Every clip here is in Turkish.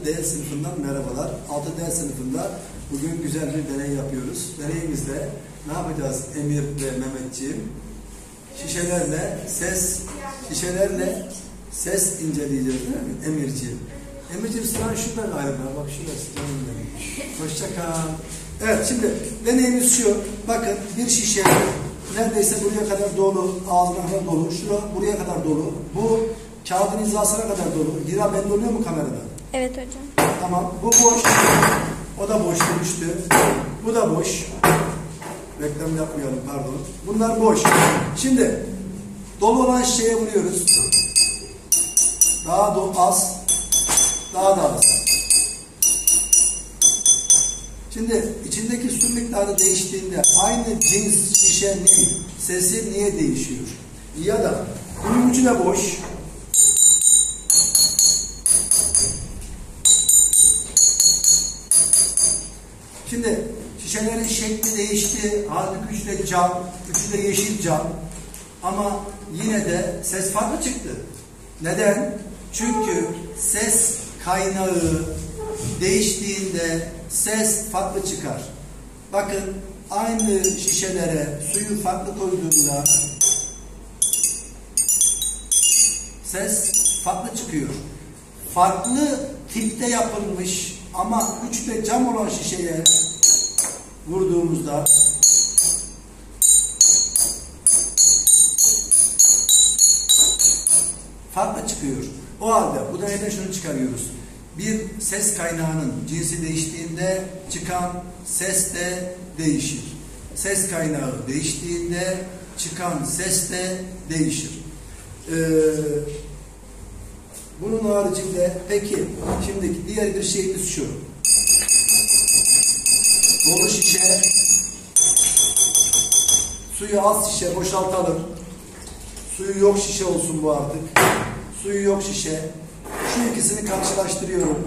6D sınıfından merhabalar. 6D sınıfında bugün güzel bir deney yapıyoruz. Deneyimizde ne yapacağız Emir ve Mehmetciğim? Şişelerle ses inceleyeceğiz değil mi Emirciğim? Emirciğim sıran şurada galiba. Bak şurası. Hoşça kal. Evet, şimdi deneyimiz şu. Bakın bir şişe neredeyse buraya kadar dolu, ağzına kadar dolu. Şura buraya kadar dolu. Bu kağıdın hizasına kadar dolu. Hira belli oluyor mu kamerada? Evet hocam. Tamam. Bu boş. O da boş demişti. Bu da boş. Reklam yapmayalım, pardon. Bunlar boş. Şimdi dolu olan şişeye vuruyoruz. Daha az. Daha da az. Şimdi içindeki su miktarı değiştiğinde aynı cins şişenin sesi niye değişiyor? Ya da bunun ucu da boş. Şimdi şişelerin şekli değişti. Halbuki üçü de cam, üçü de yeşil cam. Ama yine de ses farklı çıktı. Neden? Çünkü ses kaynağı değiştiğinde ses farklı çıkar. Bakın aynı şişelere suyu farklı koyduğunda ses farklı çıkıyor. Farklı tipte yapılmış ama üç de cam olan şişeye vurduğumuzda farklı çıkıyor. O halde bu deneyden şunu çıkarıyoruz. Bir ses kaynağının cinsi değiştiğinde çıkan ses de değişir. Ses kaynağı değiştiğinde çıkan ses de değişir. Bunun haricinde peki şimdi diğer bir şeyimiz şu. Dolu şişe, suyu az şişe boşaltalım. Suyu yok şişe olsun bu artık. Suyu yok şişe. Şu ikisini karşılaştırıyorum.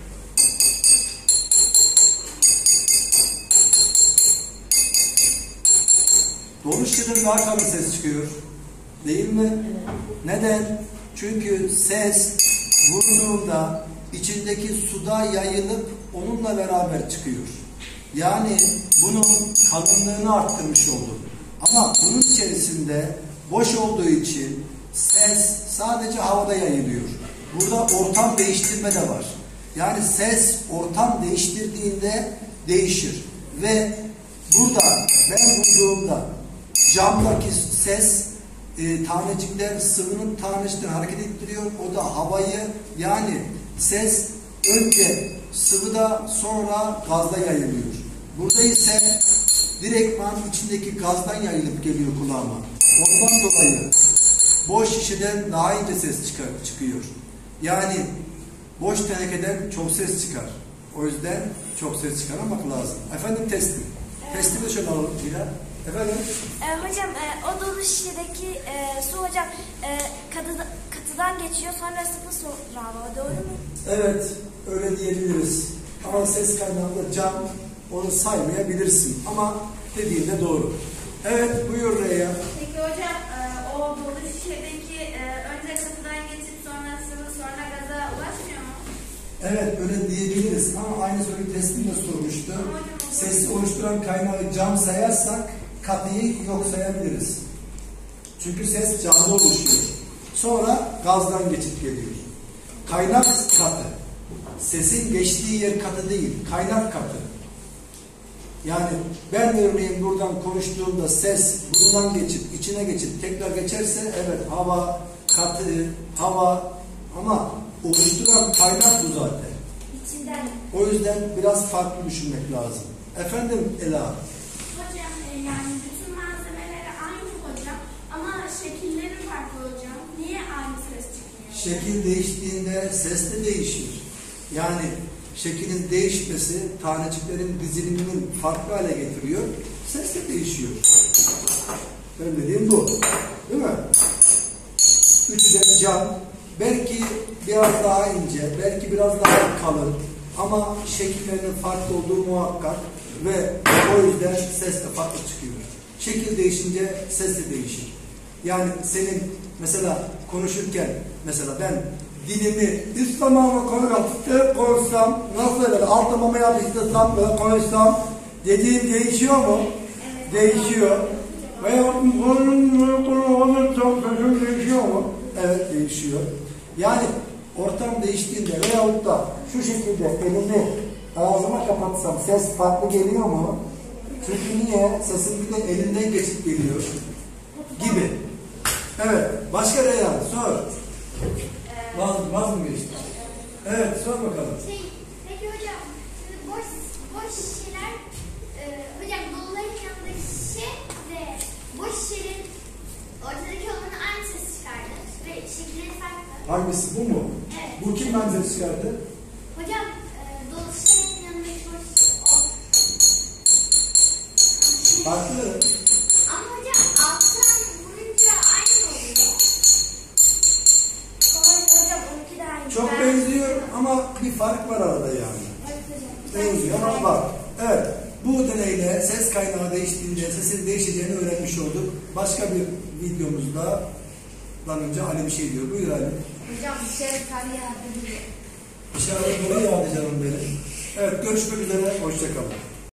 Dolu şişeden daha kalın ses çıkıyor. Değil mi? Neden? Çünkü ses vurduğunda içindeki suda yayılıp onunla beraber çıkıyor. Yani bunun kalınlığını arttırmış oldu. Ama bunun içerisinde boş olduğu için ses sadece havada yayılıyor. Burada ortam değiştirme de var. Yani ses ortam değiştirdiğinde değişir. Ve burada ben vurduğumda camdaki ses tanecikler sıvının taneciklerini hareket ettiriyor. O da havayı, yani ses önce sıvıda sonra gazda yayılıyor. Burada ise direktman içindeki gazdan yayılıp geliyor kulağıma. Ondan dolayı boş şişeden daha ince ses çıkıyor. Yani boş tenekeden çok ses çıkar. O yüzden çok ses çıkarmak lazım. Efendim testim. Testi de şöyle alalım. Efendim? Hocam o dolu şişedeki su hocam katıdan geçiyor sonra sıvı sonra doğru mu? Evet, öyle diyebiliriz. Ama ses kaynağında cam, onu saymayabilirsin. Ama dediğinde doğru. Evet, buyur Reyya. Peki hocam o dolu şişedeki önce katıdan geçip sonra sıvı sonra gaza ulaşmıyor mu? Evet, öyle diyebiliriz. Ama aynı soruyu testimde sormuştu. Sesi oluşturan kaynağı cam sayarsak katıyı yok sayabiliriz. Çünkü ses camda oluşuyor. Sonra gazdan geçip geliyor. Kaynak katı. Sesin geçtiği yer katı değil, kaynak katı. Yani ben örneğin buradan konuştuğumda ses bundan geçip, içine geçip tekrar geçerse evet hava, katı, hava ama oluşturan kaynak bu zaten. İçinden. O yüzden biraz farklı düşünmek lazım. Efendim Ela? Hocam yani bütün malzemeleri aynı hocam ama şekilleri farklı hocam. Niye aynı ses çıkmıyor? Şekil değiştiğinde ses de değişir. Yani şeklin değişmesi taneciklerin diziliminin farklı hale getiriyor. Ses de değişiyor. Ben dediğim bu. Değil mi? Üçü de cam. Belki biraz daha ince, belki biraz daha kalın. Ama şekillerinin farklı olduğu muhakkak. Ve o yüzden ses de farklı çıkıyor. Şekil değişince ses de değişir. Yani senin mesela konuşurken mesela ben dilimi üst damağıma koysam, nasıl böyle alt damağıma yapıştırsam ve konuşsam dediğim değişiyor mu? Evet. Değişiyor. Veya olursam sözüm değişiyor mu? Evet, değişiyor. Yani ortam değiştiğinde veyahut da şu şekilde elimi ağzıma kapatsam ses farklı geliyor mu? Çünkü niye? Sesin bir de elinden geçip geliyor gibi. Evet. Başka Reyhan sor. Vaz mı geçti? Evet, sor bakalım. Peki hocam, şimdi boş şişeler, hocam doluların yanındaki şişe ve boş şişenin ortadaki olanı aynı ses çıkardı ve şekilleri farklı. Hangisi, bu mu? Evet. Bu kim benzeri çıkardı? Hocam, dolu şişelerin yanındaki boş şişe o. Farklı. Ama hocam alttan vurunca aynı oluyor. Hocam onunki de aynı. Çok benziyor ama bir fark var arada yani. Evet hocam. Benziyor ama bak. Evet. Bu deneyle ses kaynağı değiştiğinde sesin değişeceğini öğrenmiş olduk. Başka bir videomuzda önce Ali bir şey diyor. Buyur Ali. Hocam bir şey kar yağdı diyor. İşaret doğru yağdı canım benim. Evet, görüşmek üzere. Hoşça kalın.